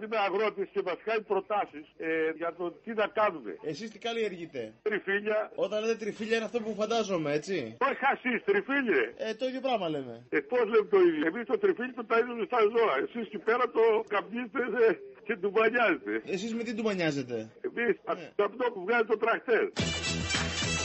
είμαι αγρότης και μας κάνει προτάσεις για το τι να κάνουμε. Εσείς τι καλλιεργείτε? Τριφύλια. Όταν λέτε τριφύλια είναι αυτό που φαντάζομαι, έτσι? Όχι χασίς, τριφύλι. Το ίδιο πράγμα λέμε. Πώς λέμε το ίδιο? Εμείς το τριφύλι το ταΐζουμε στα ζώα. εσείς εκεί πέρα το καπνίστε και ντουμπανιάζετε. Εσείς με τι ντουμπανιάζετε? Εμείς από το που βγάζει το τρακτέρ.